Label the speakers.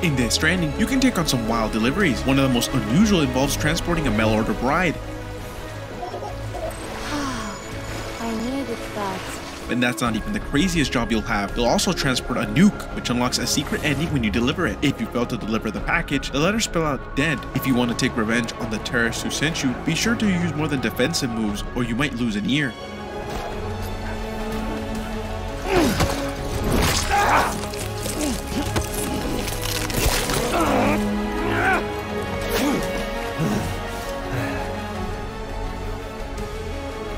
Speaker 1: In Death Stranding, you can take on some wild deliveries. One of the most unusual involves transporting a mail-order bride.
Speaker 2: I needed that.
Speaker 1: And that's not even the craziest job you'll have. You'll also transport a nuke, which unlocks a secret ending when you deliver it. If you fail to deliver the package, the letters spell out dead. If you want to take revenge on the terrorists who sent you, be sure to use more than defensive moves or you might lose an ear.